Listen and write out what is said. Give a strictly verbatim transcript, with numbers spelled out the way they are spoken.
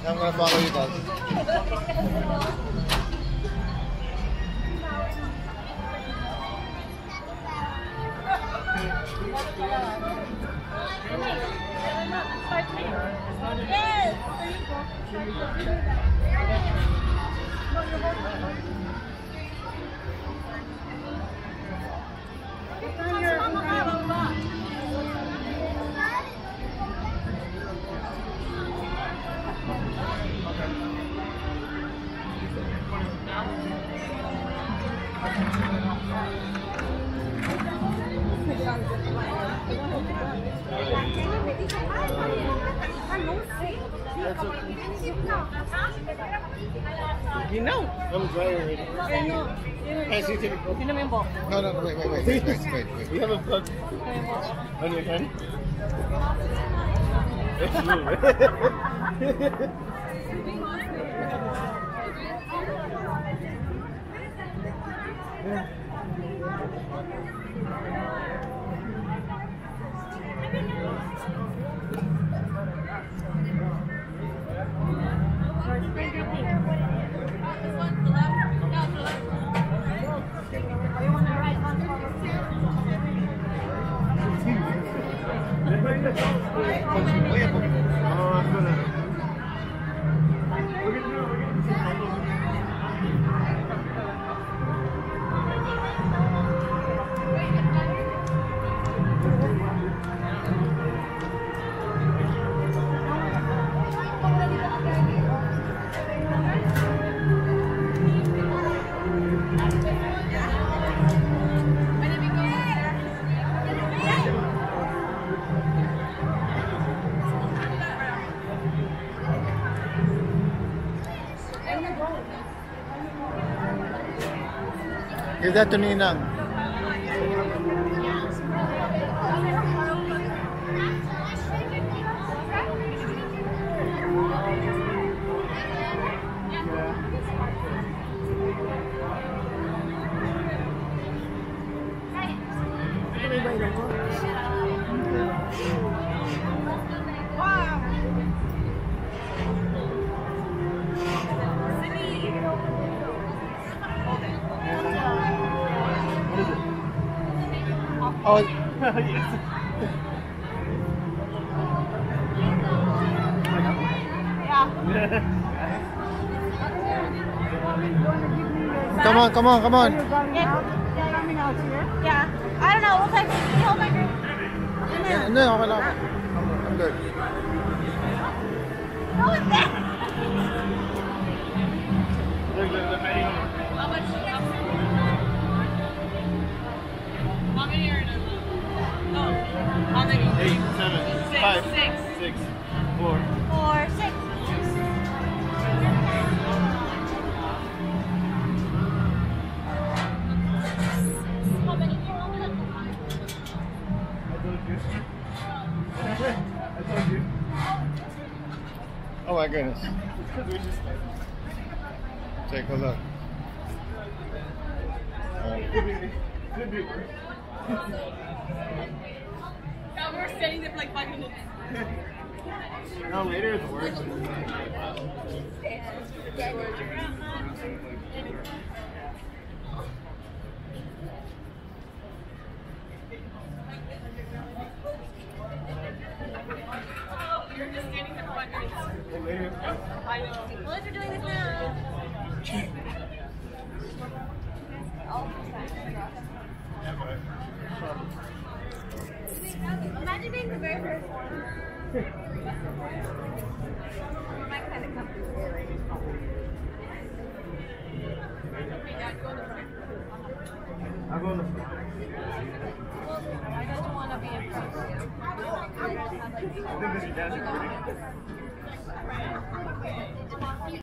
I'm gonna follow you guys. You know. I'm dry already. Hey, see, take a No, no, no, wait, wait, wait, wait, wait, wait, wait. You have a bug on your hand? Give that to Ninang. Oh, yes. Come on, come on, come on. Yeah. I don't know. We'll take the whole bakery. Yeah, no, okay lang. I'm good. What was that? How much? How many are in a No. How many? Eight, seven, Six. five, Six. six, four. Four, six. How many? I told you. Oh my goodness. Take a look. Yeah, we're standing there for like five minutes. No, later it's worse. You're just standing there for five minutes. Later. I know. Well, if you're doing this now. Imagine being the very first one. My kind of company. Okay, Dad, go in the front. I'll go in the front. I don't want to be in front. I think this is your dad's recording.